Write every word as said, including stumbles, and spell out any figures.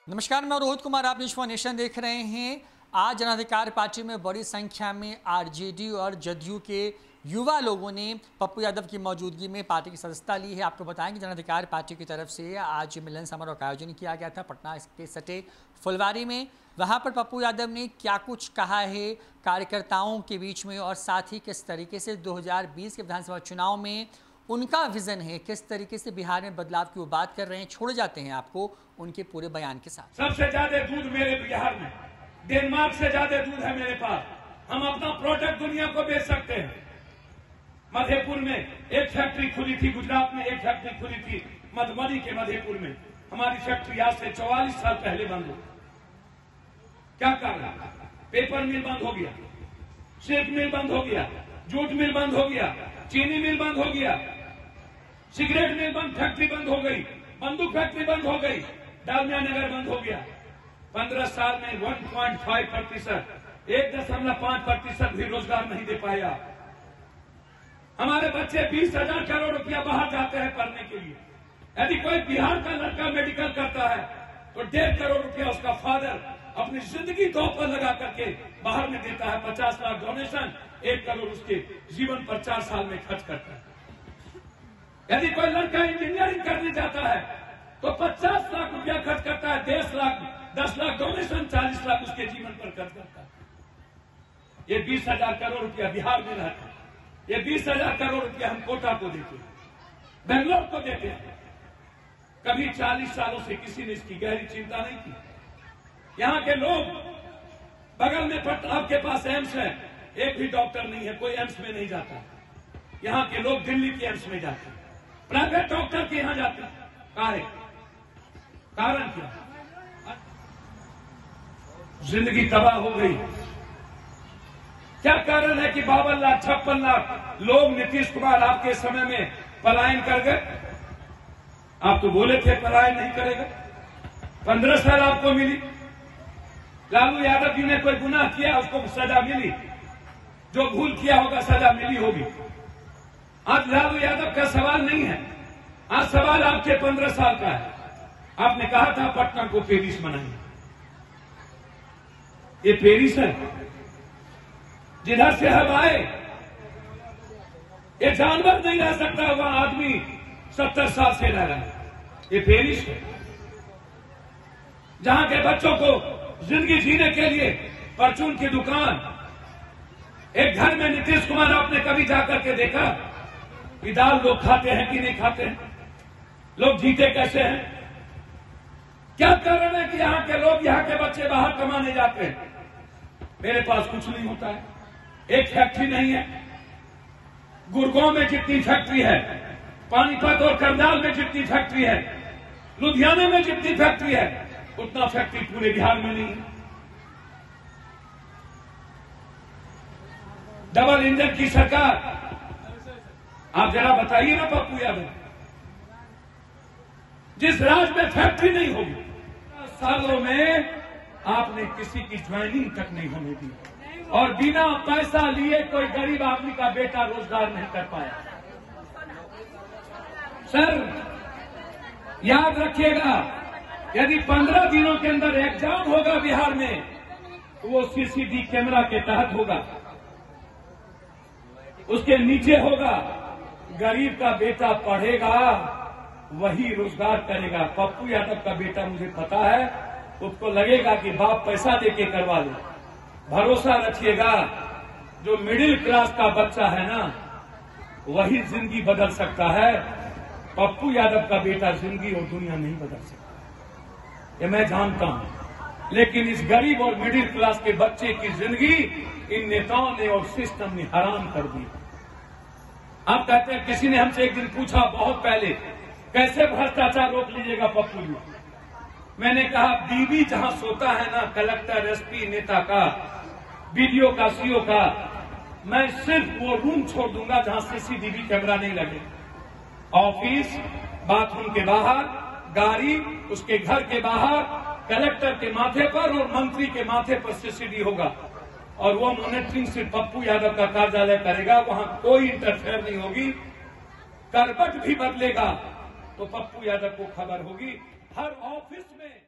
नमस्कार, मैं रोहित कुमार, आप न्यूज़ नेशन देख रहे हैं। आज जन अधिकार पार्टी में बड़ी संख्या में आरजेडी और जदयू के युवा लोगों ने पप्पू यादव की मौजूदगी में पार्टी की सदस्यता ली है। आपको बताएं कि जन अधिकार पार्टी की तरफ से आज मिलन समारोह का आयोजन किया गया था पटना के सटे फुलवारी में। वहां पर पप्पू यादव ने क्या कुछ कहा है कार्यकर्ताओं के बीच में और साथ ही किस तरीके से दो हज़ार बीस के विधानसभा चुनाव में उनका विजन है, किस तरीके से बिहार में बदलाव की वो बात कर रहे हैं, छोड़ जाते हैं आपको उनके पूरे बयान के साथ। सबसे ज्यादा दूध मेरे बिहार में, डेनमार्क से ज्यादा दूध है मेरे पास। हम अपना प्रोडक्ट दुनिया को बेच सकते हैं। मधेपुर में एक फैक्ट्री खुली थी, गुजरात में एक फैक्ट्री खुली थी, मधुबनी के मधेपुर में हमारी फैक्ट्री आज से चौवालीस साल पहले बंद हो। क्या कर रहा? पेपर मिल बंद हो गया, सेब मिल बंद हो गया, जूट मिल बंद हो गया, चीनी मिल बंद हो गया, सिगरेट मिल बंद, फैक्ट्री बंद हो गई, बंदूक फैक्ट्री बंद हो गई, डालमिया नगर बंद हो गया। पंद्रह साल में वन पॉइंट फाइव प्रतिशत एक दशमलव पांच प्रतिशत भी रोजगार नहीं दे पाया। हमारे बच्चे बीस हजार करोड़ रुपया बाहर जाते हैं पढ़ने के लिए। यदि कोई बिहार का लड़का मेडिकल करता है तो डेढ़ करोड़ रुपया उसका फादर अपनी जिंदगी दो पर लगा करके बाहर में देता है। पचास लाख डोनेशन, एक करोड़ उसके जीवन पर चार साल में खर्च करता है। यदि कोई लड़का इंजीनियरिंग करने जाता है तो पचास लाख रुपया खर्च करता है, दस लाख दस लाख डोनेशन, चालीस लाख उसके जीवन पर खर्च करता है। ये बीस हजार करोड़ रुपया बिहार में रहता है। ये बीस हजार करोड़ रुपया हम कोटा को देते हैं, बेंगलोर को देते हैं। कभी चालीस सालों से किसी ने इसकी गहरी चिंता नहीं की। यहाँ के लोग, बगल में पट आपके पास एम्स है, एक भी डॉक्टर नहीं है, कोई एम्स में नहीं जाता। यहाँ के लोग दिल्ली के एम्स में जाते हैं, प्राइवेट डॉक्टर के यहाँ जाते हैं। काहे? कारण क्या? जिंदगी तबाह हो गई। क्या कारण है कि बावन लाख छप्पन लाख लोग नीतीश कुमार आपके समय में पलायन कर गए? आप तो बोले थे पलायन नहीं करेगा। पंद्रह साल आपको मिली। लालू यादव जी ने कोई गुनाह किया, उसको सजा मिली। जो भूल किया होगा सजा मिली होगी। आज लालू यादव का सवाल नहीं है, आज सवाल आपके पंद्रह साल का है। आपने कहा था पटना को पेरिस बनाएंगे। ये पेरिस है जिधर से हम आए। ये जानवर नहीं रह सकता, वहां आदमी सत्तर साल से रह रहा है। ये पेरिस है जहां के बच्चों को जिंदगी जीने के लिए परचून की दुकान। एक घर में नीतीश कुमार आपने कभी जाकर के देखा कि दाल लोग खाते हैं कि नहीं खाते हैं? लोग जीते कैसे हैं? क्या कारण है कि यहाँ के लोग, यहाँ के बच्चे बाहर कमाने जाते हैं? मेरे पास कुछ नहीं होता है, एक फैक्ट्री नहीं है। गुड़गांव में जितनी फैक्ट्री है, पानीपत और करनाल में जितनी फैक्ट्री है, लुधियाना में जितनी फैक्ट्री है, उतना फैक्ट्री पूरे बिहार में नहीं है। डबल इंजन की सरकार, आप जरा बताइए ना पप्पू यादव, जिस राज्य में फैक्ट्री नहीं होगी, सालों में आपने किसी की ज्वाइनिंग तक नहीं होने दी और बिना पैसा लिए कोई गरीब आदमी का बेटा रोजगार नहीं कर पाया। सर याद रखिएगा, यदि पंद्रह दिनों के अंदर एग्जाम होगा बिहार में तो वो सीसीटीवी कैमरा के तहत होगा। उसके नीचे होगा गरीब का बेटा पढ़ेगा वही रोजगार करेगा। पप्पू यादव का बेटा मुझे पता है, उसको लगेगा कि बाप पैसा देके करवा ले। भरोसा रखिएगा, जो मिडिल क्लास का बच्चा है ना, वही जिंदगी बदल सकता है। पप्पू यादव का बेटा जिंदगी और दुनिया नहीं बदल सकता, ये मैं जानता हूं। लेकिन इस गरीब और मिडिल क्लास के बच्चे की जिंदगी इन नेताओं ने और सिस्टम ने हराम कर दी। आप कहते हैं, किसी ने हमसे एक दिन पूछा बहुत पहले, कैसे भ्रष्टाचार रोक लीजिएगा पप्पू जी? मैंने कहा, बीबी जहां सोता है ना, कलेक्टर, एसपी, नेता का, बीडीओ का, सीओ का, मैं सिर्फ वो रूम छोड़ दूंगा जहां सीसीटीवी कैमरा नहीं लगे। ऑफिस, बाथरूम के बाहर, गाड़ी, उसके घर के बाहर, कलेक्टर के माथे पर और मंत्री के माथे पर सीसीटीवी होगा और वो मॉनिटरिंग सिर्फ पप्पू यादव का कार्यालय करेगा। वहां कोई इंटरफेयर नहीं होगी। करवट भी बदलेगा तो पप्पू यादव को खबर होगी। हर ऑफिस में